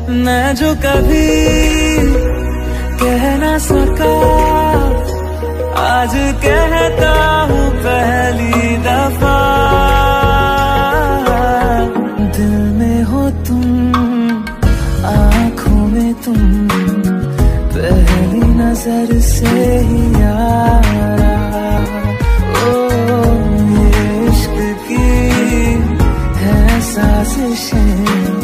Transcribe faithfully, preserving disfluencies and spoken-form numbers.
मैं जो कभी कह ना सका आज कहता हूँ पहली दफा। दिल में हो तुम, आँखों में तुम, पहली नजर से ही यारा। ओ ये इश्क की है साजिशें,